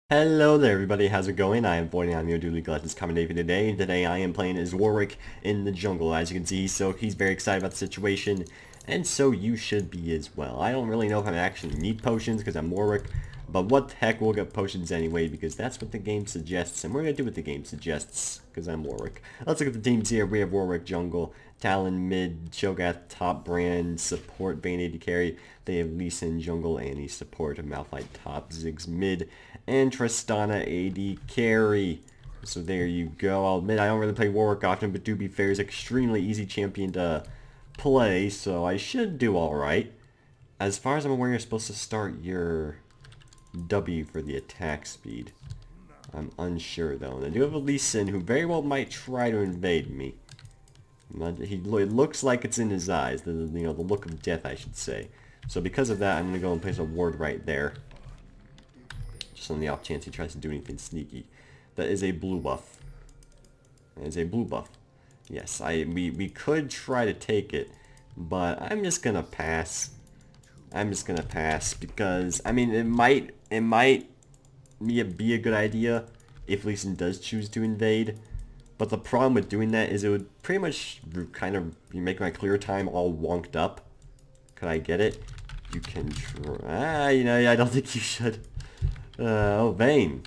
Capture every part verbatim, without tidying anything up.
Hello there everybody, how's it going? I am Void and I'm your Dually Legends commentator today, and today I am playing as Warwick in the jungle. As you can see, so he's very excited about the situation, and so you should be as well. I don't really know if I actually need potions because I'm Warwick, but what the heck, we'll get potions anyway because that's what the game suggests, and we're going to do what the game suggests because I'm Warwick. Let's look at the teams here. We have Warwick jungle, Talon mid, Cho'Gath top, Brand support, Bane A D carry. They have Lee Sin jungle, Annie support, Malphite top, Ziggs mid, and Tristana A D carry. So there you go. I'll admit I don't really play Warwick often, but to be fair, is an extremely easy champion to play, so I should do alright. As far as I'm aware, you're supposed to start your W for the attack speed. I'm unsure though. And I do have a Lee Sin who very well might try to invade me. He, it looks like it's in his eyes, the, you know, the look of death, I should say. So because of that, I'm going to go and place a ward right there. Just on the off chance he tries to do anything sneaky. That is a blue buff. That is a blue buff. Yes, I we, we could try to take it, but I'm just going to pass. I'm just going to pass because, I mean, it might, it might be a, be a good idea if Lee Sin does choose to invade. But the problem with doing that is it would pretty much kind of make my clear time all wonked up. Could I get it? You can try. Ah, you know, I don't think you should. Uh, oh, Vayne.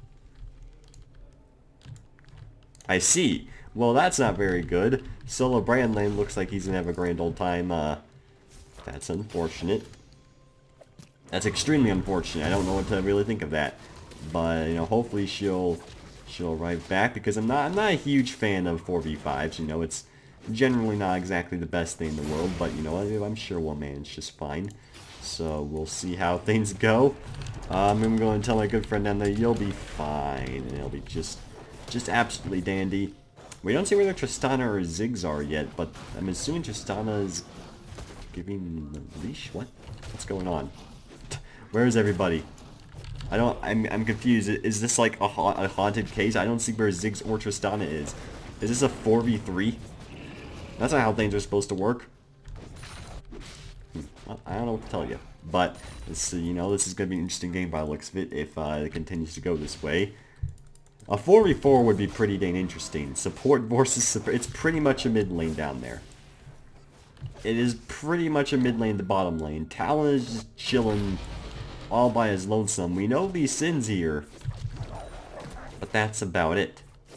I see. Well, that's not very good. Solo Brand Lane looks like he's gonna have a grand old time. Uh, that's unfortunate. That's extremely unfortunate. I don't know what to really think of that. But, you know, hopefully she'll... She'll arrive back because I'm not I'm not a huge fan of four v fives. You know, it's generally not exactly the best thing in the world, but you know, I'm sure we'll manage just fine. So we'll see how things go. Um, I'm going to tell my good friend down there, you'll be fine, and it'll be just just absolutely dandy. We don't see whether Tristana or Ziggs are yet, but I'm assuming Tristana is giving the leash. What? What's going on? Where is everybody? I don't, I'm, I'm confused. Is this like a, ha a haunted case? I don't see where Ziggs or Tristana is. Is this a four v three? That's not how things are supposed to work. Hmm. Well, I don't know what to tell you. But, this, you know, this is going to be an interesting game by the looks of it if uh, it continues to go this way. A four v four would be pretty dang interesting. Support versus support. It's pretty much a mid lane down there. It is pretty much a mid lane to bottom lane. Talon is just chilling all by his lonesome. We know Lee Sin's here, but that's about it.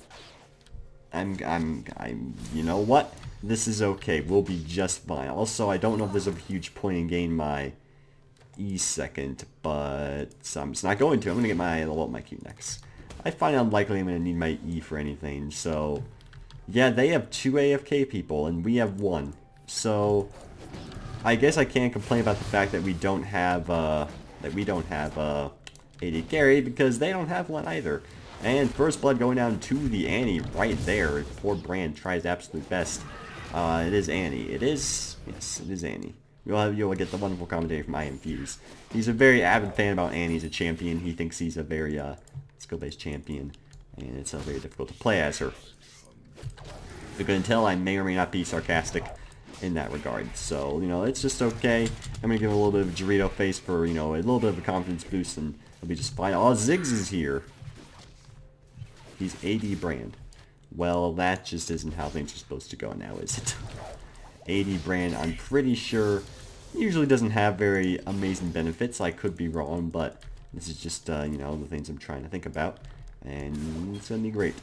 I'm, I'm, I'm, you know what? This is okay. We'll be just fine. Also, I don't know if there's a huge point in gaining my E second, but I'm just not going to. I'm going to get my level up my Q next. I find unlikely I'm going to need my E for anything, so yeah, they have two A F K people, and we have one. So, I guess I can't complain about the fact that we don't have, uh, that we don't have uh, A D carry because they don't have one either. And first blood going down to the Annie right there. Poor Brand tries absolute best. Uh, it is Annie. It is, yes, it is Annie. You'll have, you'll get the wonderful commentary from I Am Fuse. He's a very avid fan about Annie as a champion. He thinks he's a very uh, skill-based champion, and it's uh, very difficult to play as her. You can tell I may or may not be sarcastic in that regard. So, you know, it's just okay. I'm going to give him a little bit of a Dorito face for, you know, a little bit of a confidence boost, and it'll be just fine. Oh, Ziggs is here. He's A D Brand. Well, that just isn't how things are supposed to go now, is it? A D Brand, I'm pretty sure, usually doesn't have very amazing benefits. I could be wrong, but this is just, uh, you know, the things I'm trying to think about. And it's going to be great.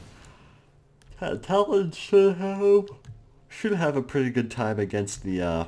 Talon should have... should have a pretty good time against the, uh,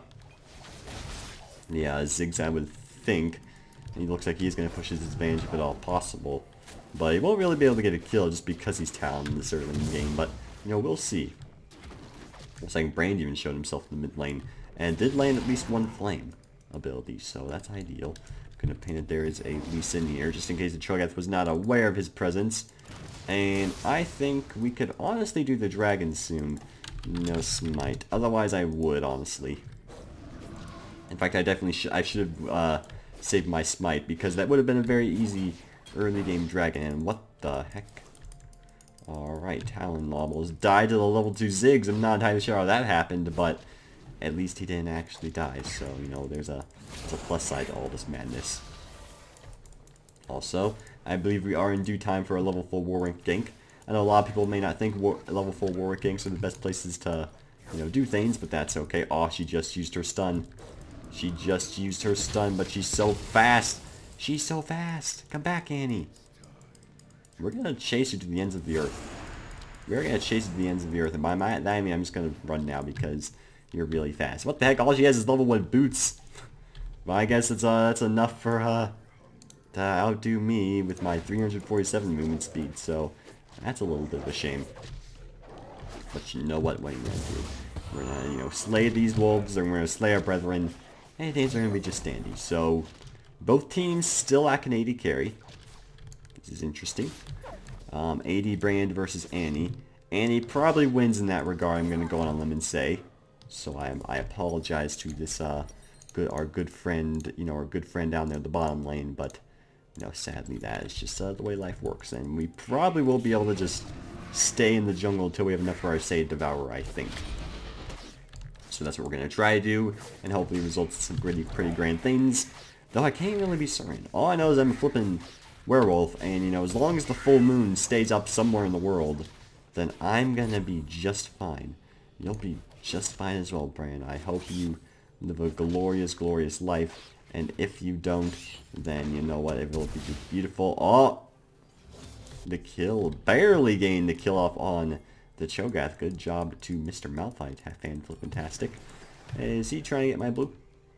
the, uh, Ziggs, I would think. He looks like he's going to push his advantage if at all possible. But he won't really be able to get a kill just because he's Talon this early in the game. But, you know, we'll see. Looks like Brand even showed himself in the mid lane. And did land at least one flame ability, so that's ideal. I'm going to paint it there is a Lee Sin here, just in case the Cho'Gath was not aware of his presence. And I think we could honestly do the dragon soon. No smite. Otherwise, I would, honestly. In fact, I definitely should. I should have uh, saved my smite because that would have been a very easy early game dragon. And what the heck? All right, Talon almost died to the level two Ziggs. I'm not entirely sure how that happened, but at least he didn't actually die. So you know, there's a there's a plus side to all this madness. Also, I believe we are in due time for a level four Warwick gank. I know a lot of people may not think war level four Warwick ganks are the best places to, you know, do things, but that's okay. Oh, she just used her stun. She just used her stun, but she's so fast. She's so fast. Come back, Annie. We're gonna chase you to the ends of the earth. We're gonna chase you to the ends of the earth, and by my, that I mean I'm just gonna run now because you're really fast. What the heck? All she has is level one boots. Well, I guess it's uh, that's enough for uh, to outdo me with my three hundred forty-seven movement speed. So that's a little bit of a shame. But you know what? What are you gonna do? We're gonna, you know, slay these wolves, and we're gonna slay our brethren. And things are gonna be just dandy. So both teams still lack an A D carry. This is interesting. Um, A D Brand versus Annie. Annie probably wins in that regard, I'm going to go on a limb and say. So I, I apologize to this, uh, good, our good friend, you know, our good friend down there at the bottom lane, but, you know, sadly that is just uh, the way life works, and we probably will be able to just stay in the jungle until we have enough for our Sage Devourer, I think. So that's what we're going to try to do, and hopefully results in some pretty, pretty grand things, though I can't really be certain. All I know is I'm flipping werewolf, and, you know, as long as the full moon stays up somewhere in the world, then I'm going to be just fine. You'll be just fine as well, Bran. I hope you live a glorious, glorious life. And if you don't, then you know what? It will be beautiful. Oh! The kill. Barely gained the kill off on the Cho'Gath. Good job to Mister Malphite. Fan-flippantastic. Is he trying to get my blue?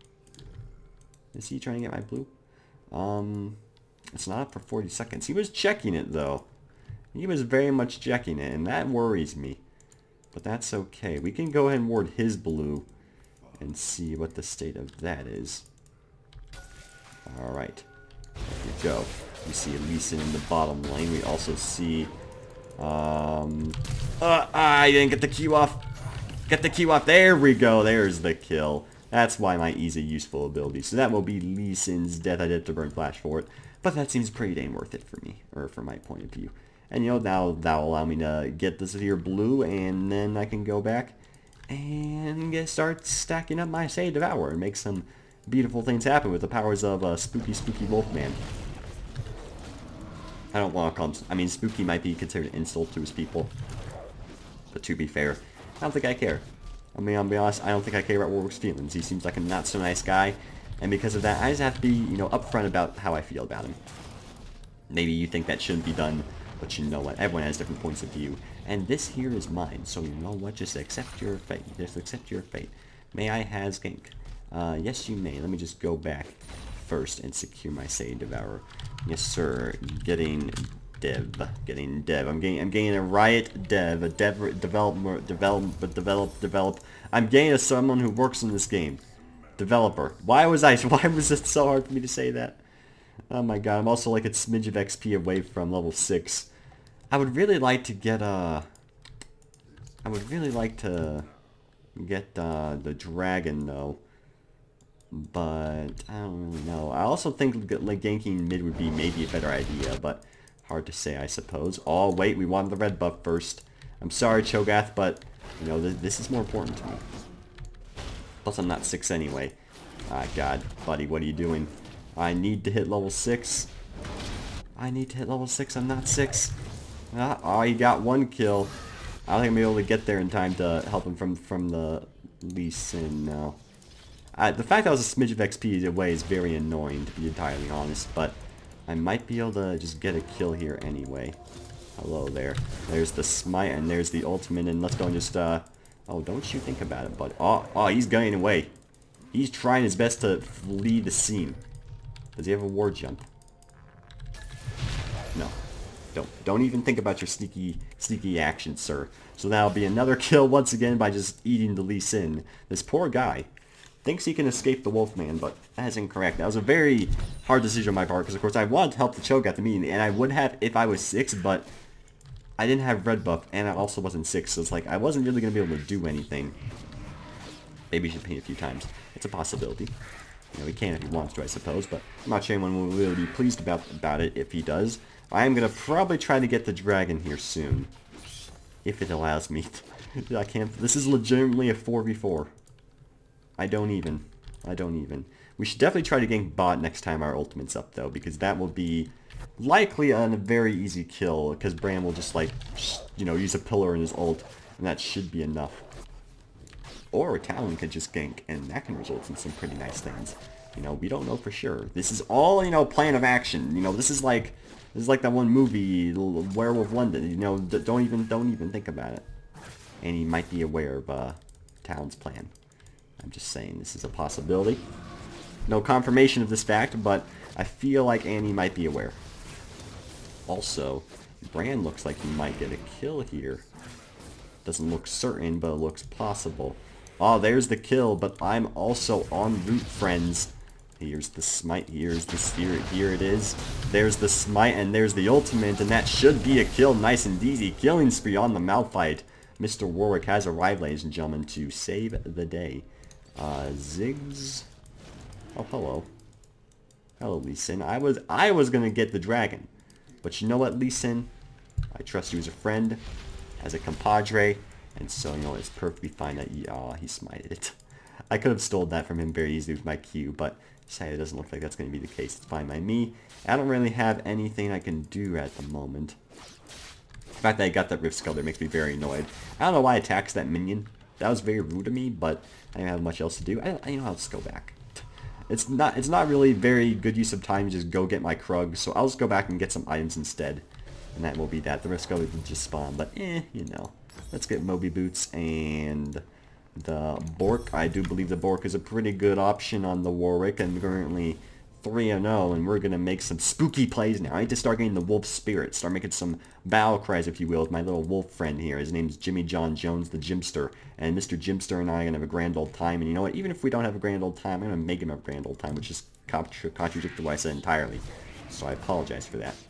Is he trying to get my blue? Um, it's not up for forty seconds. He was checking it, though. He was very much checking it, and that worries me. But that's okay. We can go ahead and ward his blue and see what the state of that is. Alright. There we go. We see Lee Sin in the bottom lane. We also see... Um... Uh, I didn't get the Q off. Get the Q off. There we go. There's the kill. That's why my easy useful ability. So that will be Lee Sin's death. I did have to burn flash for it. But that seems pretty dang worth it for me. Or from my point of view. And, you know, now that'll allow me to get this here blue, and then I can go back and get, start stacking up my Sage Devourer and make some beautiful things happen with the powers of a uh, spooky, spooky Wolfman. I don't want to call him... I mean, spooky might be considered an insult to his people. But to be fair, I don't think I care. I mean, I'll be honest, I don't think I care about Warwick's feelings. He seems like a not-so-nice guy, and because of that, I just have to be, you know, upfront about how I feel about him. Maybe you think that shouldn't be done, but you know what, everyone has different points of view, and this here is mine, so you know what, just accept your fate, just accept your fate. May I has gank? Uh, yes you may. Let me just go back first and secure my Sage Devourer. Yes sir, getting dev, getting dev, I'm getting, I'm getting a riot dev, a dev, develop, develop, develop, develop, I'm getting a someone who works in this game. Developer. Why was I, why was it so hard for me to say that? Oh my god, I'm also like a smidge of X P away from level six. I would really like to get, uh... I would really like to get, uh, the dragon, though. But, I don't really know. I also think, like, ganking mid would be maybe a better idea, but hard to say, I suppose. Oh, wait, we wanted the red buff first. I'm sorry, Cho'Gath, but, you know, th this is more important to me. Plus, I'm not six anyway. Ah, god, buddy, what are you doing? I need to hit level six. I need to hit level six. I'm not six. Ah, oh, he got one kill. I don't think I'm able to get there in time to help him from from the Lee Sin now. Uh, the fact that I was a smidge of X P away is very annoying, to be entirely honest, but I might be able to just get a kill here anyway. Hello there. There's the smite, and there's the ultimate, and let's go and just, uh... Oh, don't you think about it, bud. Oh, oh, he's going away. He's trying his best to flee the scene. Does he have a war jump? No. Don't. Don't even think about your sneaky, sneaky actions, sir. So that'll be another kill once again by just eating the Lee Sin. This poor guy thinks he can escape the Wolfman, but that is incorrect. That was a very hard decision on my part, because of course I wanted to help the Cho'Gath the meeting, and I would have if I was six, but I didn't have red buff, and I also wasn't six, so it's like I wasn't really going to be able to do anything. Maybe he should paint a few times. It's a possibility. You know, he can if he wants to, I suppose, but I'm not sure anyone will really be pleased about, about it if he does. I am going to probably try to get the dragon here soon. If it allows me. I can't. This is legitimately a four v four. I don't even. I don't even. We should definitely try to gank bot next time our ultimate's up, though, because that will be likely a very easy kill, because Bran will just, like, you know, use a pillar in his ult, and that should be enough. Or Talon could just gank, and that can result in some pretty nice things. You know, we don't know for sure. This is all, you know, plan of action. You know, this is like, this is like that one movie, Werewolf London. You know, don't even, don't even think about it. And he might be aware of uh, Talon's plan. I'm just saying this is a possibility. No confirmation of this fact, but I feel like Annie might be aware. Also, Bran looks like he might get a kill here. Doesn't look certain, but it looks possible. Oh, there's the kill, but I'm also en route, friends. Here's the smite, here's the spirit, here it is. There's the smite, and there's the ultimate, and that should be a kill, nice and easy. Killing spree on the Malphite. Mister Warwick has arrived, ladies and gentlemen, to save the day. Uh, Ziggs. Oh, hello. Hello, Lee Sin. I was, I was gonna get the dragon. But you know what, Lee Sin? I trust you as a friend, as a compadre, and so, you know, it's perfectly fine that he, uh, he smited it. I could have stolen that from him very easily with my Q, but sadly it doesn't look like that's going to be the case. It's fine by me. I don't really have anything I can do at the moment. The fact that I got that Rift Sculptor makes me very annoyed. I don't know why I taxed that minion. That was very rude of me, but I didn't have much else to do. I, I you know, I'll just go back. It's not, it's not really very good use of time to just go get my Krug, so I'll just go back and get some items instead. And that will be that. The Rift Sculptor can just spawn, but eh, you know. Let's get Moby Boots and the Bork. I do believe the Bork is a pretty good option on the Warwick, and currently three and oh, and we're going to make some spooky plays now. I need to start getting the wolf spirit, start making some battle cries, if you will, with my little wolf friend here. His name's Jimmy John Jones, the Jimster, and Mister Jimster and I are going to have a grand old time, and you know what, even if we don't have a grand old time, I'm going to make him a grand old time, which is contradictory what I said entirely, so I apologize for that.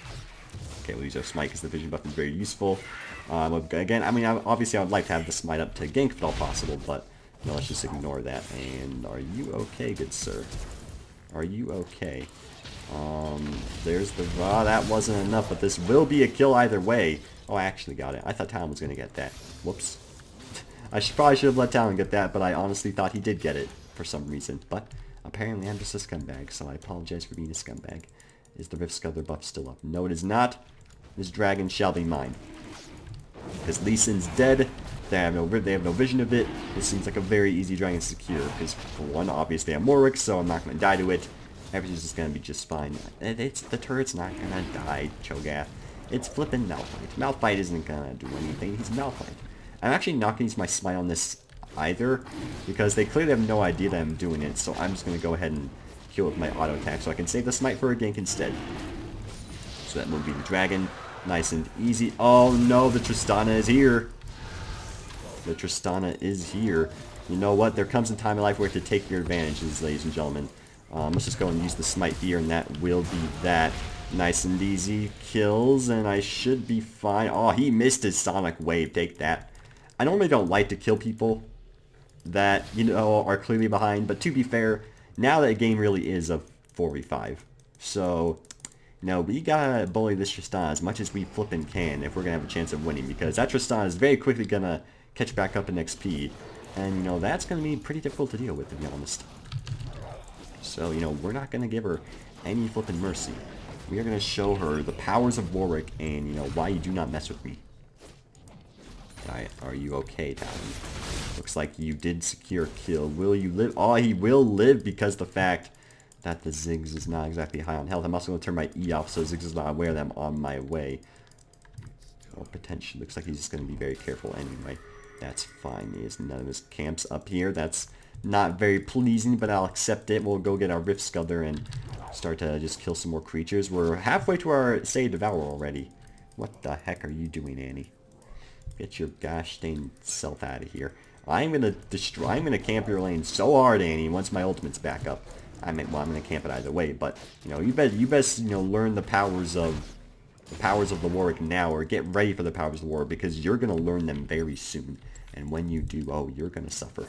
Okay, we'll use our smite because the vision buff is very useful. Um, again, I mean, obviously I would like to have the smite up to gank if at all possible, but no, let's just ignore that. And are you okay, good sir? Are you okay? Um, there's the... Ah, that wasn't enough, but this will be a kill either way. Oh, I actually got it. I thought Talon was going to get that. Whoops. I should, probably should have let Talon get that, but I honestly thought he did get it for some reason. But apparently I'm just a scumbag, so I apologize for being a scumbag. Is the Rift Sculptor buff still up? No, it is not. This dragon shall be mine. Because Lee Sin's dead. They have no they have no vision of it. This seems like a very easy dragon to secure. Because for one, obviously I'm Warwick, so I'm not going to die to it. Everything's just going to be just fine. It's the turret's not going to die, Cho'Gath. It's flipping Malphite. Malphite isn't going to do anything. He's Malphite. I'm actually not going to use my smite on this either, because they clearly have no idea that I'm doing it. So I'm just going to go ahead and kill with my auto attack, so I can save the smite for a gank instead. So that will be the dragon. Nice and easy. Oh no, the Tristana is here. The Tristana is here. You know what? There comes a time in life where to take your advantages, ladies and gentlemen. Um, let's just go and use the smite here, and that will be that. Nice and easy kills, and I should be fine. Oh, he missed his Sonic Wave. Take that. I normally don't like to kill people that, you know, are clearly behind, but to be fair, now that game really is a four v five. So... no, we gotta bully this Tristana as much as we flippin' can if we're gonna have a chance of winning, because that Tristana is very quickly gonna catch back up in X P, and you know that's gonna be pretty difficult to deal with, to be honest. So you know we're not gonna give her any flippin' mercy. We are gonna show her the powers of Warwick and you know why you do not mess with me. Alright, are you okay, Talon? Looks like you did secure a kill. Will you live? Oh, he will live because the fact that the Ziggs is not exactly high on health. I'm also going to turn my E off so Ziggs is not aware that I'm on my way. Oh, potentially. Looks like he's just going to be very careful anyway. That's fine. He has none of his camps up here. That's not very pleasing, but I'll accept it. We'll go get our Rift Sculptor and start to just kill some more creatures. We're halfway to our Say Devour already. What the heck are you doing, Annie? Get your gosh dang self out of here. I'm going to destroy... I'm going to camp your lane so hard, Annie, once my ultimate's back up. I mean, well, I'm gonna camp it either way, but you know, you best you best you know learn the powers of the powers of the Warwick now, or get ready for the powers of the Warwick, because you're gonna learn them very soon. And when you do, oh, you're gonna suffer,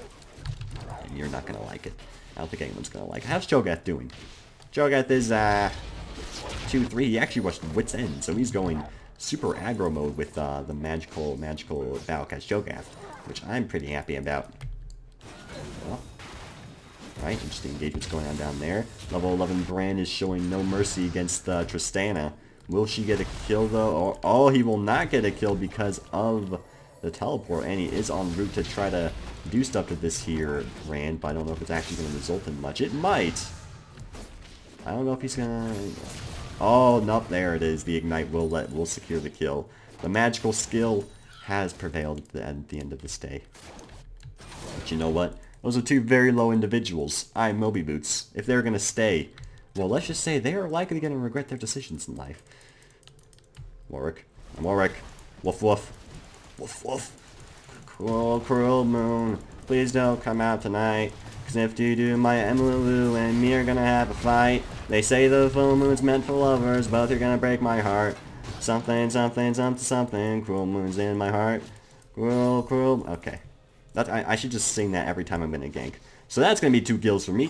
and you're not gonna like it. I don't think anyone's gonna like it. How's Cho'Gath doing? Cho'Gath is uh two three. He actually watched Wit's End, so he's going super aggro mode with uh, the magical magical Battlecast Cho'Gath, which I'm pretty happy about. Well, Right, interesting engagements going on down there. Level eleven Brand is showing no mercy against uh, Tristana. Will she get a kill though? Oh, oh, he will not get a kill because of the teleport, and he is en route to try to do stuff to this here Brand, but I don't know if it's actually going to result in much. It might. I don't know if he's gonna... Oh, nope, there it is. The Ignite will let will secure the kill. The magical skill has prevailed at the, at the end of this day. But you know what? Those are two very low individuals. I'm Moby Boots. If they're gonna stay, well, let's just say they are likely gonna regret their decisions in life. Warwick. I'm Warwick. Woof woof. Woof woof. Cruel, cruel moon. Please don't come out tonight. Cause if you do, my Emilu and me are gonna have a fight. They say the full moon's meant for lovers, but you're gonna break my heart. Something, something, something, something. Cruel moon's in my heart. Cruel, cruel. Okay. That, I, I should just sing that every time I'm gonna gank. So that's gonna be two kills for me.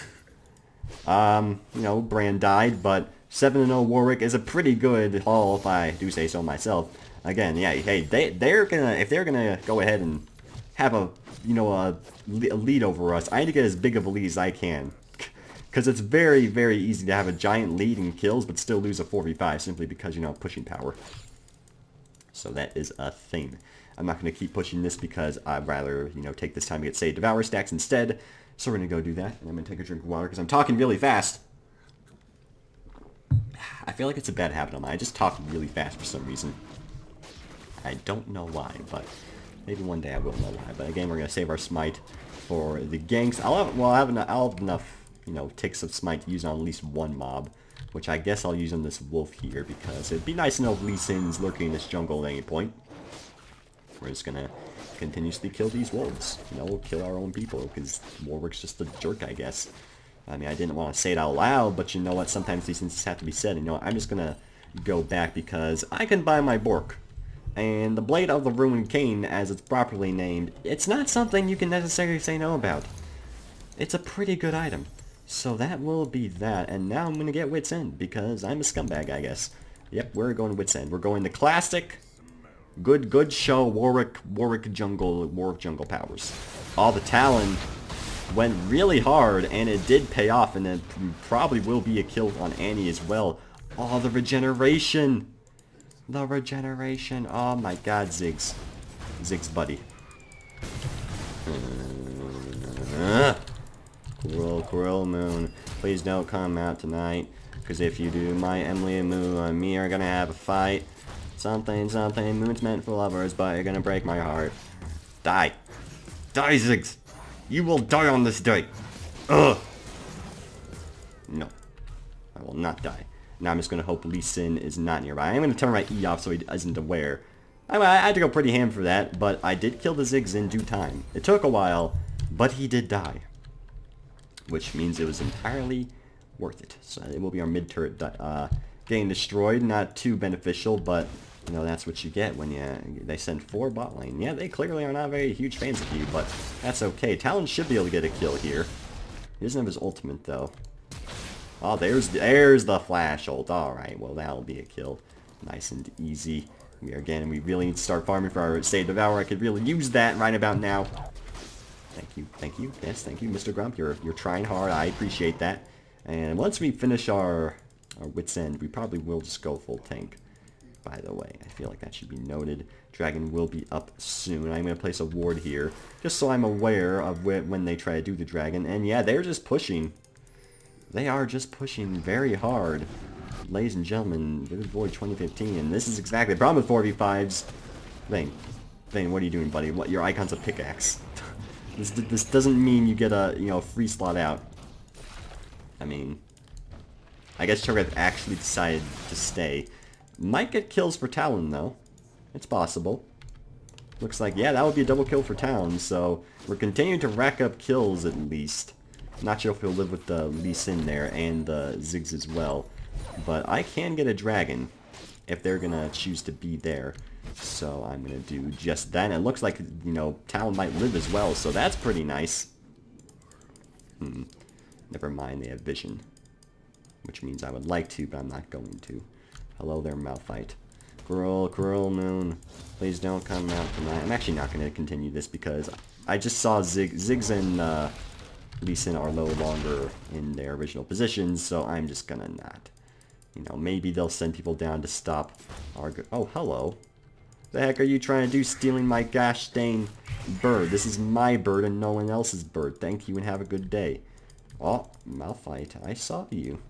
um, you know, Brand died, but seven and oh Warwick is a pretty good haul if I do say so myself. Again, yeah, hey, they, they're gonna, if they're gonna go ahead and have a, you know, a, a lead over us, I need to get as big of a lead as I can. Because it's very, very easy to have a giant lead in kills, but still lose a four v five simply because, you know, pushing power. So that is a thing. I'm not going to keep pushing this because I'd rather, you know, take this time to get, say, Devour stacks instead. So we're going to go do that. And I'm going to take a drink of water because I'm talking really fast. I feel like it's a bad habit of mine. I just talk really fast for some reason. I don't know why, but maybe one day I will know why. But again, we're going to save our smite for the ganks. I'll have, well, I'll have, enough, I'll have enough, you know, ticks of smite to use on at least one mob. Which I guess I'll use on this wolf here because it'd be nice to know if Lee Sin's lurking in this jungle at any point. We're just gonna continuously kill these wolves. You know, we'll kill our own people because Warwick's just a jerk, I guess. I mean, I didn't want to say it out loud, but you know what? Sometimes these things have to be said. You know, I'm just gonna go back because I can buy my Bork. And the Blade of the Ruined Cane, as it's properly named, it's not something you can necessarily say no about. It's a pretty good item. So that will be that, and now I'm going to get Wit's End, because I'm a scumbag, I guess. Yep, we're going Wit's End. We're going the classic, good, good show, Warwick, Warwick Jungle, Warwick Jungle powers. All the Talon went really hard, and it did pay off, and it probably will be a kill on Annie as well. Oh, the regeneration! The regeneration! Oh my god, Ziggs. Ziggs, buddy. Uh, Cruel, cruel moon, please don't come out tonight, because if you do, my Emily and Moo and me are gonna have a fight. Something, something, moon's meant for lovers, but you're gonna break my heart. Die. Die, Ziggs! You will die on this day! Ugh! No. I will not die. Now I'm just gonna hope Lee Sin is not nearby. I'm gonna turn my E off so he isn't aware. I, I had to go pretty ham for that, but I did kill the Ziggs in due time. It took a while, but he did die. Which means it was entirely worth it. So it will be our mid-turret uh, getting destroyed. Not too beneficial, but you know that's what you get when you they send four bot lane. Yeah, they clearly are not very huge fans of you, but that's okay. Talon should be able to get a kill here. He doesn't have his ultimate though. Oh, there's there's the flash ult. All right, well that'll be a kill, nice and easy. We again, we really need to start farming for our Save Devour. I could really use that right about now. Thank you, thank you, yes, thank you, Mister Grump. You're you're trying hard. I appreciate that. And once we finish our our Wit's End, we probably will just go full tank. By the way, I feel like that should be noted. Dragon will be up soon. I'm gonna place a ward here, just so I'm aware of wh when they try to do the dragon. And yeah, they're just pushing. They are just pushing very hard, ladies and gentlemen. Vivid Void twenty fifteen, and this is exactly the problem with four v fives. Vayne, Vayne, what are you doing, buddy? What? Your icon's a pickaxe. This, this doesn't mean you get a, you know, free slot out. I mean, I guess Cho'Gath actually decided to stay. Might get kills for Talon, though. It's possible. Looks like, yeah, that would be a double kill for Talon, so we're continuing to rack up kills at least. Not sure if he'll live with the Lee Sin there and the Ziggs as well. But I can get a dragon if they're going to choose to be there. So I'm going to do just that. And it looks like, you know, Talon might live as well, so that's pretty nice. Hmm. Never mind, they have vision. Which means I would like to, but I'm not going to. Hello there, Malphite. Cruel, cruel moon. Please don't come out tonight. I'm actually not going to continue this because I just saw Zig, Ziggs and uh, Lee Sin are no longer in their original positions, so I'm just gonna not. You know, maybe they'll send people down to stop our... Oh, hello. The heck are you trying to do, stealing my gosh dang bird? This is my bird and no one else's bird. Thank you and have a good day. Oh, Malphite, I saw you.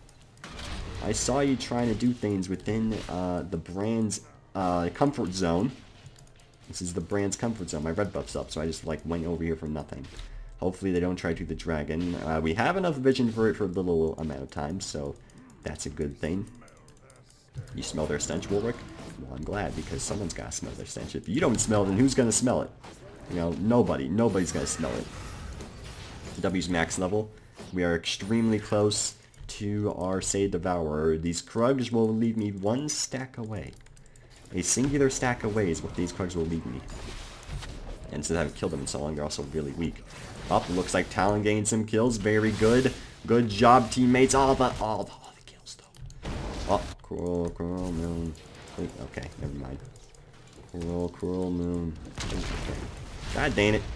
I saw you trying to do things within uh, the brand's uh, comfort zone. This is the brand's comfort zone. My red buff's up, so I just like went over here for nothing. Hopefully they don't try to do the dragon. Uh, we have enough vision for it for a little amount of time, so that's a good thing. You smell their stench, Warwick? Well, I'm glad, because someone's got to smell their stench. If you don't smell it, then who's going to smell it? You know, nobody. Nobody's going to smell it. W's max level. We are extremely close to our Save Devourer. These Krugs will leave me one stack away. A singular stack away is what these Krugs will leave me. And since I haven't killed them in so long, they're also really weak. Up, oh, looks like Talon gained some kills. Very good. Good job, teammates. All the, all the, all the kills, though. Oh, Cruel, Cruel Moon. Okay, never mind. Cruel, Cruel Moon. Okay. God dang it.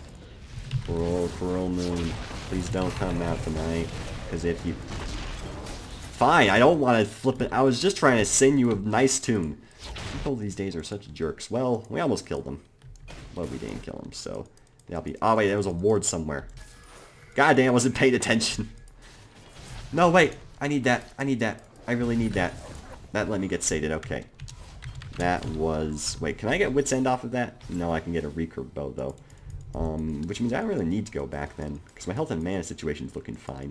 Cruel, Cruel Moon. Please don't come out tonight. Because if you... Fine, I don't want to flip it. I was just trying to sing you a nice tune. People these days are such jerks. Well, we almost killed them. But we didn't kill him, so... That'll be... Oh, wait, there was a ward somewhere. God damn, I wasn't paying attention. No, wait. I need that. I need that. I really need that. That let me get sated. Okay. That was... Wait, can I get Wit's End off of that? No, I can get a recurve bow, though. Um, which means I don't really need to go back then. Because my health and mana situation's looking fine.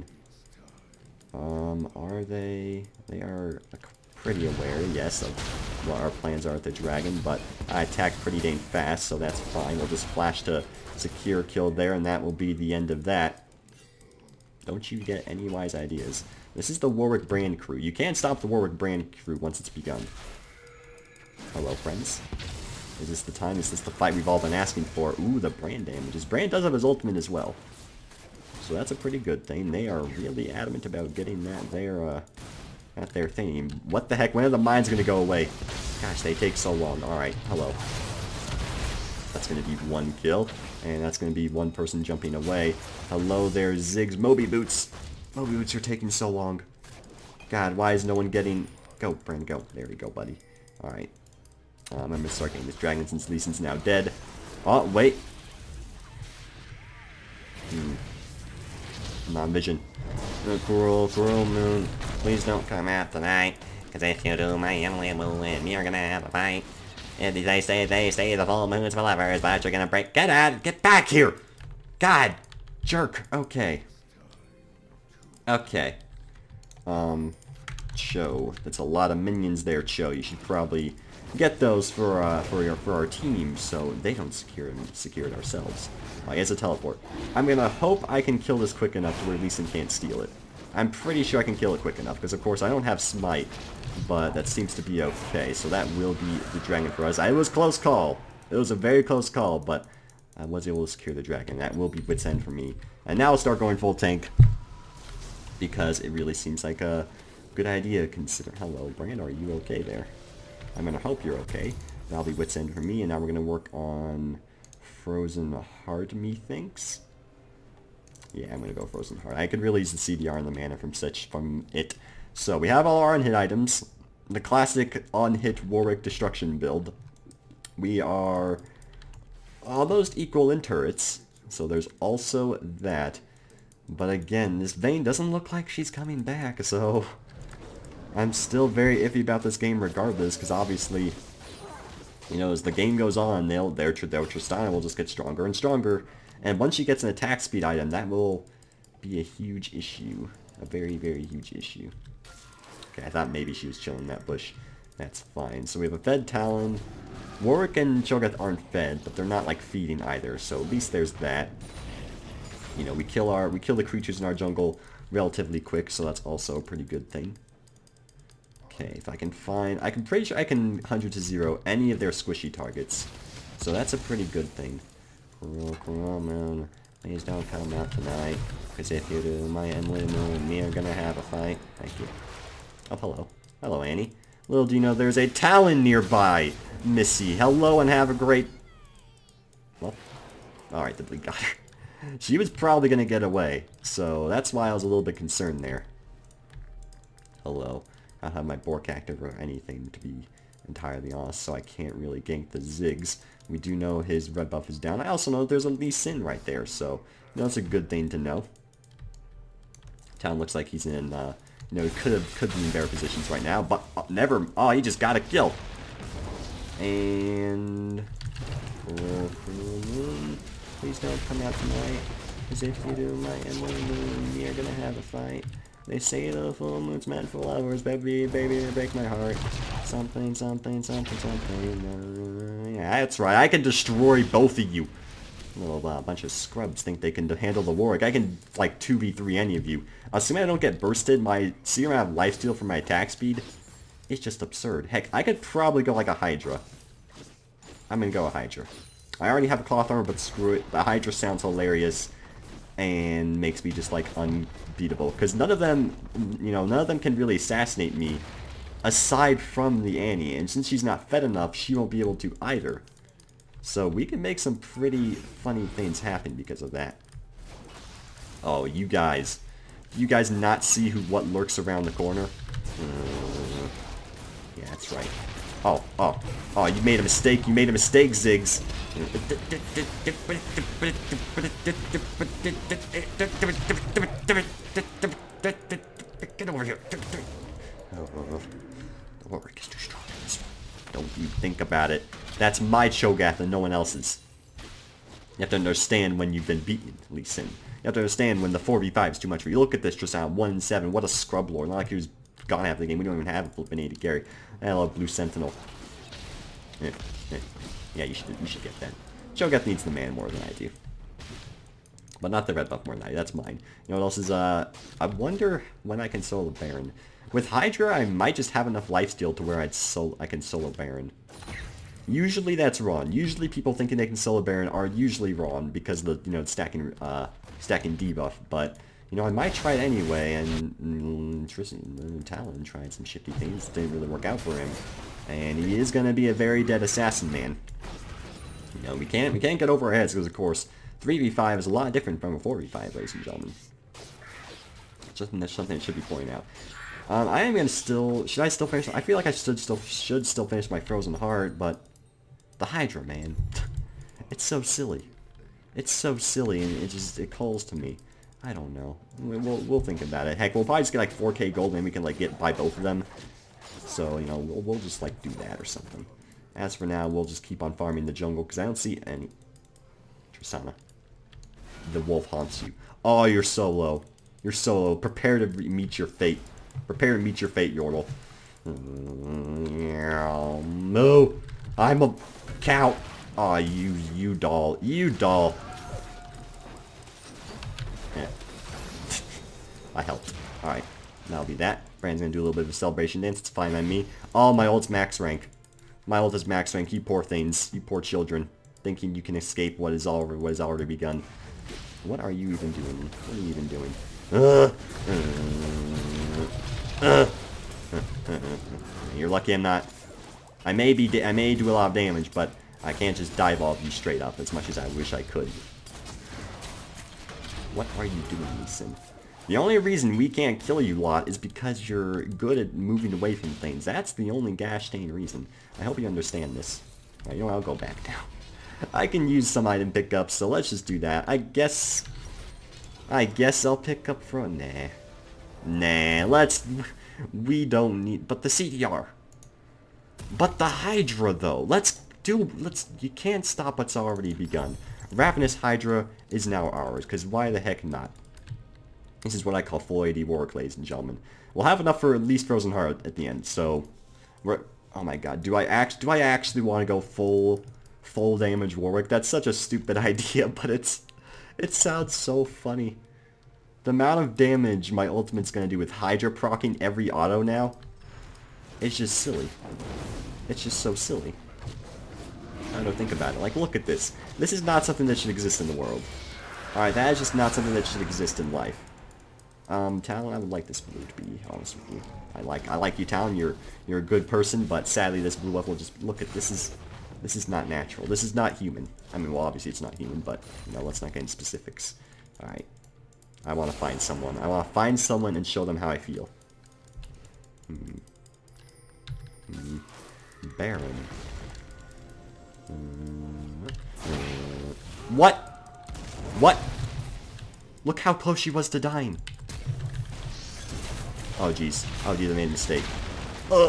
Um, are they... They are pretty aware, yes, of what our plans are with the dragon, but I attacked pretty dang fast, so that's fine. We'll just flash to secure kill there, and that will be the end of that. Don't you get any wise ideas. This is the Warwick Brand crew. You can't stop the Warwick Brand crew once it's begun. Hello, friends. Is this the time? Is this the fight we've all been asking for? Ooh, the Brand damages. Brand does have his ultimate as well. So that's a pretty good thing. They are really adamant about getting that there, uh, at their thing. What the heck? When are the mines going to go away? Gosh, they take so long. Alright, hello. That's going to be one kill. And that's going to be one person jumping away. Hello there, Ziggs. Moby Boots. Moby Boots are taking so long. God, why is no one getting... Go, Brand, go. There we go, buddy. Alright. Um, I'm going to start getting this dragon since Lee Sin's now dead. Oh, wait. Hmm. Come on, vision. Oh, cruel, cruel moon. Please don't come out tonight. Because if you do, my Emily will win. We are going to have a fight. And they say, they say the full moon's for lovers, but you're gonna break. Get out! Get back here! God! Jerk! Okay. Okay. Um, Cho. That's a lot of minions there, Cho. You should probably get those for uh, for your for our team, so they don't secure secure it ourselves. Oh, he has a teleport. I'm gonna hope I can kill this quick enough to where Lee Sin can't steal it. I'm pretty sure I can kill it quick enough, because of course I don't have Smite. But that seems to be okay, so that will be the dragon for us. It was a close call. It was a very close call, but I was able to secure the dragon. That will be Wit's End for me. And now I'll start going full tank, because it really seems like a good idea. Consider. Hello, Brand, are you okay there? I'm going to hope you're okay. That'll be Wit's End for me, and now we're going to work on Frozen Heart, methinks. Yeah, I'm going to go Frozen Heart. I could really use the C D R and the mana from such from it. So we have all our unhit items. The classic unhit Warwick destruction build. We are almost equal in turrets. So there's also that. But again, this Vayne doesn't look like she's coming back. So I'm still very iffy about this game regardless. Because obviously, you know, as the game goes on, they'll, their, their Tristana will just get stronger and stronger. And once she gets an attack speed item, that will be a huge issue. A very, very huge issue. Okay, I thought maybe she was chilling in that bush. That's fine. So we have a fed Talon. Warwick and Cho'Gath aren't fed, but they're not like feeding either. So at least there's that. You know, we kill our we kill the creatures in our jungle relatively quick, so that's also a pretty good thing. Okay, if I can find, I can pretty sure I can one hundred to zero any of their squishy targets. So that's a pretty good thing. Cruel, cruel moon, please don't come out tonight. Because if you do, my Emily Moon and me are gonna have a fight. Thank you. Oh, hello. Hello, Annie. Little do you know there's a Talon nearby, Missy. Hello and have a great... Well, alright, the bleed got her. She was probably going to get away, so that's why I was a little bit concerned there. Hello. I don't have my Bork active or anything, to be entirely honest, so I can't really gank the Ziggs. We do know his red buff is down. I also know that there's a Lee Sin right there, so you know, that's a good thing to know. Town looks like he's in, uh, you know, he could have could be in better positions right now, but uh, never. Oh, he just got a kill. And uh, please don't come out tonight, because if you do, my Emily Moon, we are gonna have a fight. They say the full moon's meant for lovers, baby, baby, break my heart. Something, something, something, something. Yeah, that's right. I can destroy both of you. A little uh, bunch of scrubs think they can handle the Warwick. I can, like, two v three any of you. Assuming I don't get bursted, my serum I have lifesteal for my attack speed. It's just absurd. Heck, I could probably go like a Hydra. I'm gonna go a Hydra. I already have a cloth armor, but screw it. The Hydra sounds hilarious and makes me just, like, unbeatable. Because none of them, you know, none of them can really assassinate me aside from the Annie. And since she's not fed enough, she won't be able to either. So we can make some pretty funny things happen because of that. Oh, you guys. You guys not see who what lurks around the corner? Uh, yeah, that's right. Oh, oh, oh, you made a mistake. You made a mistake, Ziggs. Get over here. Oh, the Warwick is too strong in this one. Don't you think about it. That's my Cho'Gath and no one else's. You have to understand when you've been beaten, Lee Sin. You have to understand when the four v five is too much for you. Look at this, just out one and seven. What a scrub lord. Not like he was gone half the game. We don't even have a flippin' A D carry. I love Blue Sentinel. Yeah, yeah, yeah, you should you should get that. Cho'Gath needs the man more than I do. But not the red buff more than I do. That's mine. You know what else is, uh... I wonder when I can solo Baron. With Hydra, I might just have enough lifesteal to where I'd sol I can solo Baron. Usually that's wrong. Usually people thinking they can solo Baron are usually wrong because of the, you know, stacking, uh, stacking debuff. But, you know, I might try it anyway, and mm, Tristan Talon tried some shifty things. Didn't really work out for him. And he is going to be a very dead assassin, man. You know, we can't, we can't get over our heads because, of course, three v five is a lot different from a four v five, ladies and gentlemen. Just, that's something that should be pointed out. Um, I am going to still... Should I still finish... I feel like I should still should still finish my Frozen Heart, but... The Hydra, man. It's so silly. It's so silly, and it just... It calls to me. I don't know. We'll, we'll think about it. Heck, we'll probably just get like four K gold, and we can like get buy both of them. So, you know, we'll, we'll just like do that or something. As for now, we'll just keep on farming the jungle, because I don't see any... Tristana. The wolf haunts you. Oh, you're so low. You're so low. Prepare to meet your fate. Prepare to meet your fate, Yordle. No, I'm a cow. Aw, oh, you, you doll. You doll. Yeah. I helped. Alright, that'll be that. Brand's gonna do a little bit of a celebration dance. It's fine by me. Oh, my ult's max rank. My ult is max rank. You poor things. You poor children. Thinking you can escape what is already, what has already begun. What are you even doing? What are you even doing? Uh, uh, uh, uh, You're lucky I'm not. I may be. I may do a lot of damage, but I can't just dive off you straight up as much as I wish I could. What are you doing, Lee Sin? The only reason we can't kill you, lot, is because you're good at moving away from things. That's the only gosh dang reason. I hope you understand this. Right, you know, I'll go back now. I can use some item pickups, so let's just do that. I guess... I guess I'll pick up from... Nah. Nah, let's... We don't need... But the C D R. But the Hydra, though. Let's do... Let's... You can't stop what's already begun. Ravenous Hydra is now ours, because why the heck not? This is what I call full A D Warwick, ladies and gentlemen. We'll have enough for at least Frozen Heart at the end, so... We're... Oh my god, do I act... Do I actually want to go full... Full damage Warwick? That's such a stupid idea, but it's... It sounds so funny. The amount of damage my ultimate's gonna do with Hydra proccing every auto now, it's just silly. It's just so silly. I don't think about it. Like, look at this. This is not something that should exist in the world. Alright, that is just not something that should exist in life. Um, Talon, I would like this blue, to be honest with you. I like I like you, Talon. You're you're a good person, but sadly this blue buff will just... Look at this is... This is not natural. This is not human. I mean, well, obviously it's not human, but, you know, let's not get into specifics. Alright. I want to find someone. I want to find someone and show them how I feel. Hmm. Hmm. Baron. Hmm. What? What? Look how close she was to dying. Oh, jeez. Oh, geez, I made a mistake. Uh.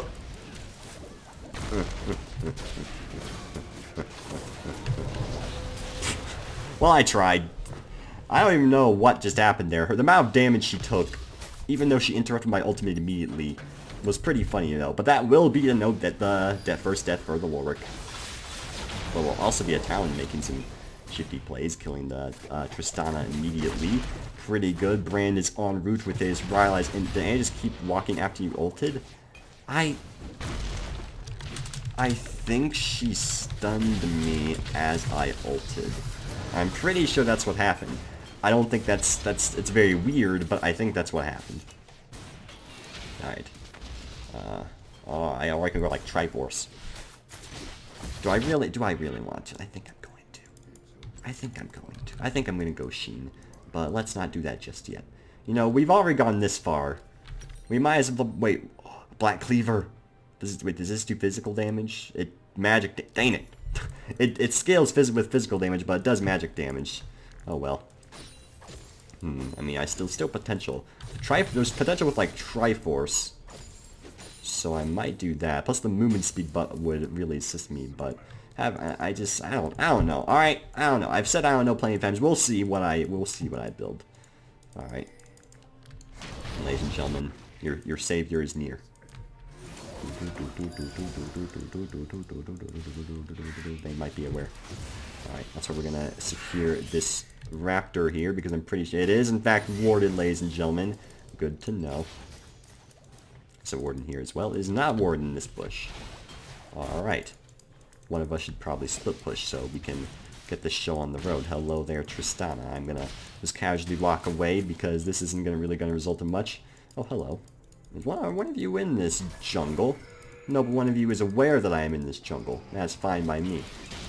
Well, I tried. I don't even know what just happened there. The amount of damage she took, even though she interrupted my ultimate immediately, was pretty funny, you know. But that will be a note that the death, first death for the Warwick. But will also be a Talon making some shifty plays, killing the uh, Tristana immediately. Pretty good. Brand is en route with his Rylai's, and did I just keep walking after you ulted? I... I think she stunned me as I ulted. I'm pretty sure that's what happened. I don't think that's, that's, it's very weird, but I think that's what happened. Alright. Uh, oh, I, or I can go like Triforce. Do I really, do I really want to? I think I'm going to. I think I'm going to. I think I'm going to go Sheen. But let's not do that just yet. You know, we've already gone this far. We might as well, wait, oh, Black Cleaver. Does it, wait, does this do physical damage? It, magic, dang it. It, it scales phys with physical damage, but it does magic damage. Oh well. Hmm, I mean, I still, still potential. Tri there's potential with, like, Triforce. So I might do that. Plus the movement speed but would really assist me, but have I, I just I don't I don't know. Alright, I don't know. I've said I don't know plenty of times. We'll see what I we'll see what I build. Alright. Ladies and gentlemen, your your savior is near. They might be aware. Alright, that's why we're gonna secure this raptor here, because I'm pretty sure it is in fact warded, ladies and gentlemen. Good to know. So warden here as well. It is not warden in this bush. Alright. One of us should probably split push so we can get this show on the road. Hello there, Tristana. I'm gonna just casually walk away because this isn't gonna really gonna result in much. Oh, hello. Is one, one of you in this jungle? No, but one of you is aware that I am in this jungle. That's fine by me.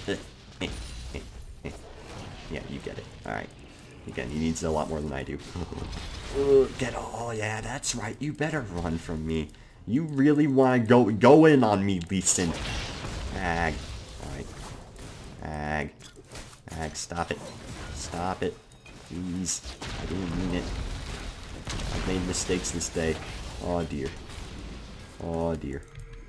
Yeah, you get it. Alright. Again, he needs a lot more than I do. Uh, get oh yeah, that's right. You better run from me. You really want to go go in on me, Lee Sin. Ag. Alright. Ag. Ag, stop it. Stop it. Please. I didn't mean it. I've made mistakes this day. Oh dear. Oh dear.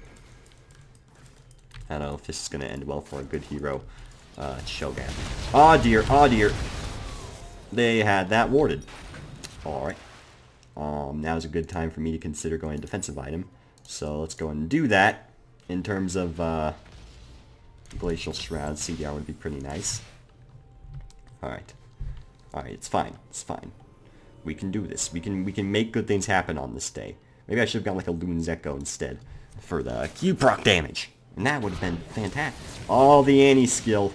I don't know if this is going to end well for a good hero. Uh, Shogun. Oh dear. Oh dear. They had that warded. Alright. Um, now's a good time for me to consider going a defensive item. So let's go and do that. In terms of uh, Glacial Shroud, C D R would be pretty nice. Alright. Alright, it's fine. It's fine. We can do this. We can we can make good things happen on this day. Maybe I should have gone like a Loon's Echo instead for the Q proc damage. And that would have been fantastic. All the Annie skill.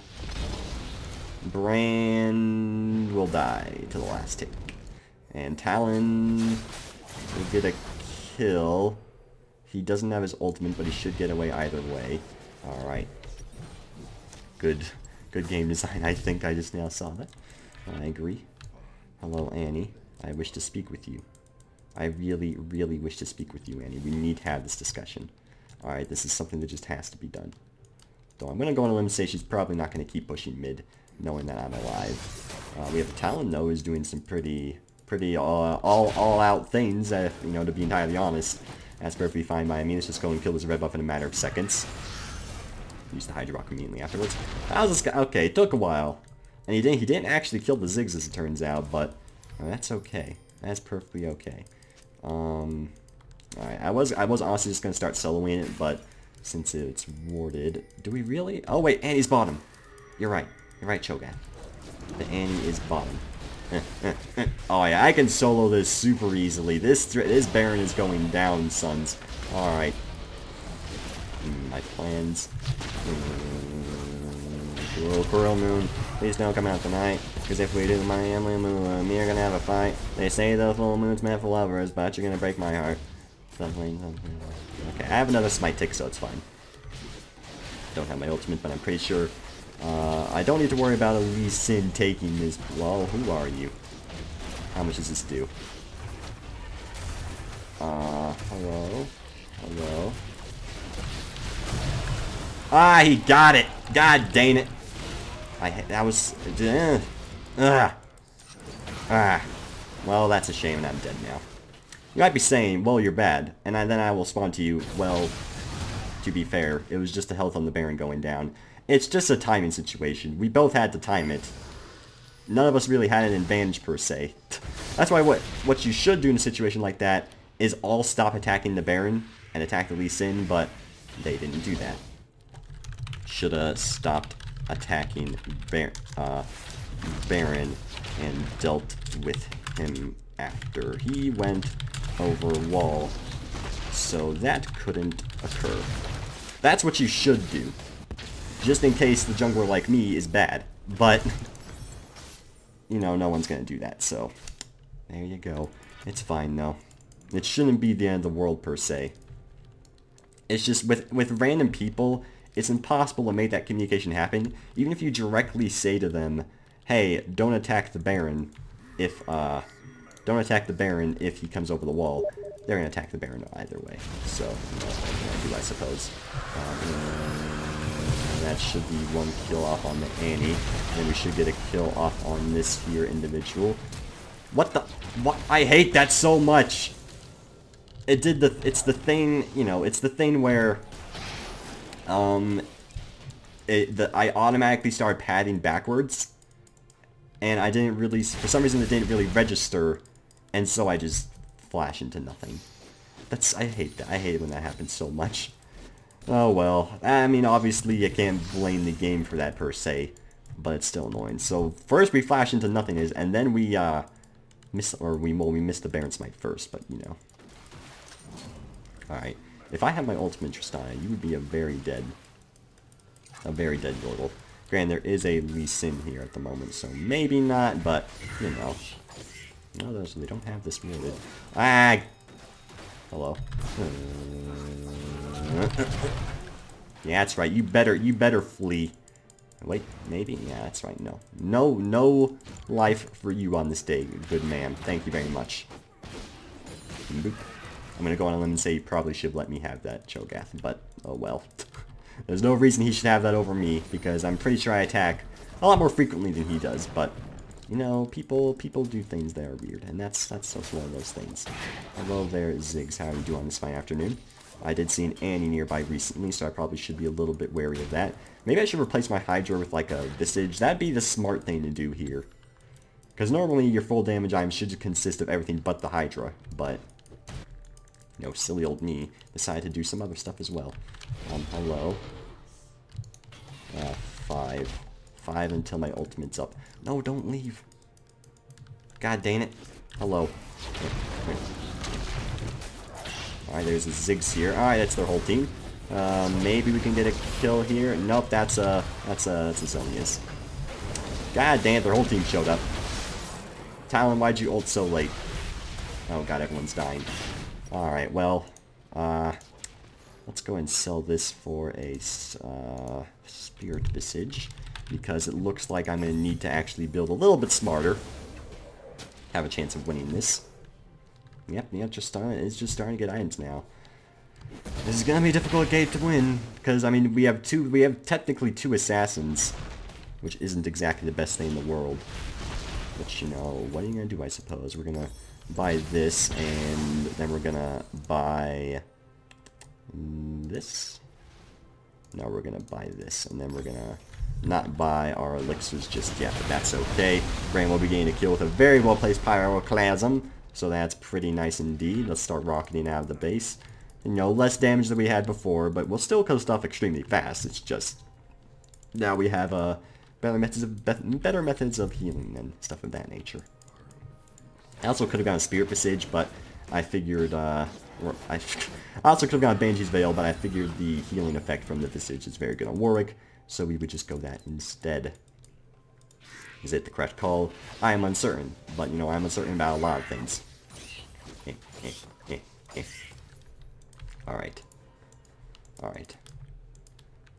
Brand will die to the last tick. And Talon will get a kill. He doesn't have his ultimate, but he should get away either way. Alright. Good good game design. I think I just now saw that. I agree. Hello, Annie. I wish to speak with you. I really, really wish to speak with you, Annie. We need to have this discussion. Alright, this is something that just has to be done. Though I'm going to go on a limb and say she's probably not going to keep pushing mid, knowing that I'm alive. Uh, we have a Talon, though, who's doing some pretty, pretty uh, all, all-out things, uh, you know, to be entirely honest. That's perfectly fine by me. Let's just go and kill this red buff in a matter of seconds. Use the Hydra Rock immediately afterwards. How's this guy? Okay, it took a while. And he didn't, he didn't actually kill the Ziggs, as it turns out, but uh, that's okay. That's perfectly okay. Um... Alright, I was I was honestly just gonna start soloing it, but since it's warded, do we really? Oh wait, Annie's bottom. You're right. You're right, Cho'Gath. The Annie is bottom. Oh yeah, I can solo this super easily. This this Baron is going down, sons. All right. Mm, my plans. Mm, Coral Moon, please don't come out tonight. Because if we do, my Emily Moon and me are gonna have a fight. They say the full moon's meant for lovers, but you're gonna break my heart. Something, something. Okay, I have another smite tick, so it's fine. don't have my ultimate, but I'm pretty sure uh, I don't need to worry about a Lee Sin taking this. Well, who are you? How much does this do? Uh, hello? Hello? Ah, he got it! God dang it! I, that was... Uh, ah. Ah. Well, that's a shame and I'm dead now. You might be saying, well, you're bad. And I, then I will respond to you, well, to be fair, it was just the health on the Baron going down. It's just a timing situation. We both had to time it. None of us really had an advantage per se. That's why what, what you should do in a situation like that is all stop attacking the Baron and attack the Lee Sin, but they didn't do that. Shoulda stopped attacking Bar uh, Baron and dealt with him after he went over wall, so that couldn't occur. That's what you should do, just in case the jungler like me is bad, but you know, no one's gonna do that, so there you go. It's fine though. It shouldn't be the end of the world per se. It's just with with random people, it's impossible to make that communication happen. Even if you directly say to them, hey, don't attack the Baron if uh don't attack the Baron if he comes over the wall. They're gonna attack the Baron either way. So what do I suppose? Um, that should be one kill off on the Annie. And then we should get a kill off on this here individual. What the what I hate that so much. It did the it's the thing, you know, it's the thing where um it the I automatically started padding backwards. And I didn't really, for some reason it didn't really register, and so I just flash into nothing. That's, I hate that. I hate it when that happens so much. Oh well. I mean, obviously you can't blame the game for that per se, but it's still annoying. So first we flash into nothingness, and then we uh miss, or we well we missed the Baron Smite first, but you know. All right. If I had my ultimate Tristana, you would be a very dead, a very dead Yordle. Granted, there is a Lee Sin here at the moment, so maybe not, but, you know. No, those, they don't have this muted. Ah! Hello. Yeah, that's right. You better, you better flee. Wait, maybe? Yeah, that's right. No. No, no life for you on this day, good man. Thank you very much. Boop. I'm gonna go on a limb and say you probably should let me have that Cho'Gath, but, oh well. There's no reason he should have that over me, because I'm pretty sure I attack a lot more frequently than he does, but, you know, people people do things that are weird, and that's that's just one of those things. Hello there, Ziggs, how are you doing on this fine afternoon? I did see an Annie nearby recently, so I probably should be a little bit wary of that. Maybe I should replace my Hydra with, like, a Visage. That'd be the smart thing to do here. Because normally your full damage items should consist of everything but the Hydra, but, you know, silly old me decided to do some other stuff as well. Um, hello. Uh, five. Five until my ultimate's up. No, don't leave. God dang it. Hello. Alright, there's a Ziggs here. Alright, that's their whole team. Uh, maybe we can get a kill here. Nope, that's a, that's a, that's a Zonia's. God dang it, their whole team showed up. Talon, why'd you ult so late? Oh god, everyone's dying. Alright, well, uh, let's go and sell this for a uh, Spirit Visage, because it looks like I'm going to need to actually build a little bit smarter. Have a chance of winning this. Yep, yep, just starting, it's just starting to get items now. This is going to be a difficult game to win, because, I mean, we have two, we have technically two assassins, which isn't exactly the best thing in the world. But, you know, what are you going to do, I suppose? We're going to buy this, and then we're going to buy this. No, we're going to buy this, and then we're going to not buy our elixirs just yet, but that's okay. Brain will be getting a kill with a very well-placed Pyroclasm, so that's pretty nice indeed. Let's start rocketing out of the base. You know, less damage than we had before, but we'll still kill stuff extremely fast. It's just now we have uh, better methods of better methods of healing and stuff of that nature. I also could have gone a Spirit Visage, but I figured uh, or I, I also could have gone Banshee's Veil, but I figured the healing effect from the Visage is very good on Warwick, so we would just go that instead. Is it the correct call? I am uncertain, but you know, I'm uncertain about a lot of things. Eh, eh, eh, eh. Alright. Alright.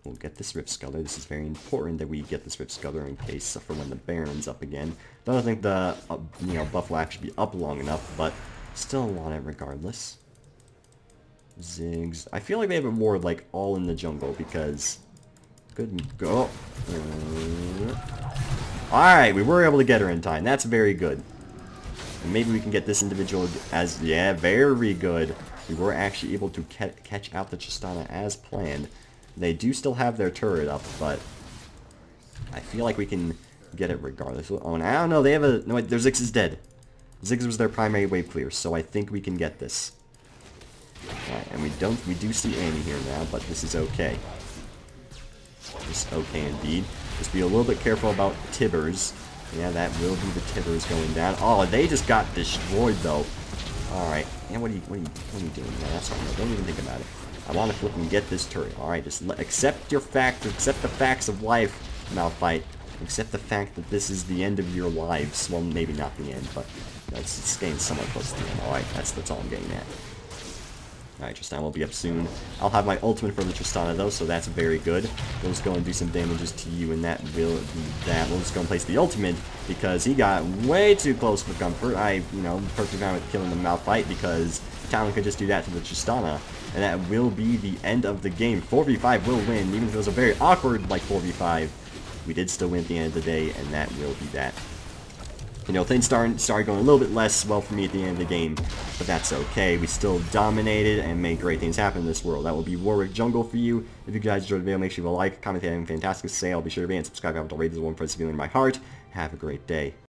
We'll get this Rift Sculler. This is very important that we get this Rift Sculler in case for when the Baron's up again. I don't think the uh, you know buff will actually be up long enough, but still want it regardless. Ziggs. I feel like they have a ward like all in the jungle because good go. Uh, Alright, we were able to get her in time. That's very good. And maybe we can get this individual as yeah, very good. We were actually able to ca catch out the Tristana as planned. They do still have their turret up, but I feel like we can get it regardless. Oh, and I don't know. They have a no. Wait, their Ziggs is dead. Ziggs was their primary wave clear, so I think we can get this. Alright, and we don't. We do see Annie here now, but this is okay. This is okay indeed. Just be a little bit careful about Tibbers. Yeah, that will be the Tibbers going down. Oh, they just got destroyed though. Alright. Yeah, what are you what are you what are you doing? Man? That's alright. Don't even think about it. I want to flip and get this turret. Alright, just let, accept your fact, accept the facts of life, Malphite. Accept the fact that this is the end of your lives. Well, maybe not the end, but that's it's getting somewhat close to the end. Alright, that's that's all I'm getting at. Alright, Tristana will be up soon. I'll have my ultimate for the Tristana though, so that's very good. We'll just go and do some damages to you, and that will be that. We'll just go and place the ultimate because he got way too close for comfort. I, you know, perfectly fine with killing the Malphite because Talon could just do that to the Tristana. And that will be the end of the game. four v five will win, even if it was a very awkward, like, four v five. We did still win at the end of the day, and that will be that. You know, things started, started going a little bit less well for me at the end of the game, but that's okay. We still dominated and made great things happen in this world. That will be Warwick Jungle for you. If you guys enjoyed the video, make sure you leave a like, comment, anything fantastic to say. I'll be sure to be and subscribe if you haven't already. There's one person feeling in my heart. Have a great day.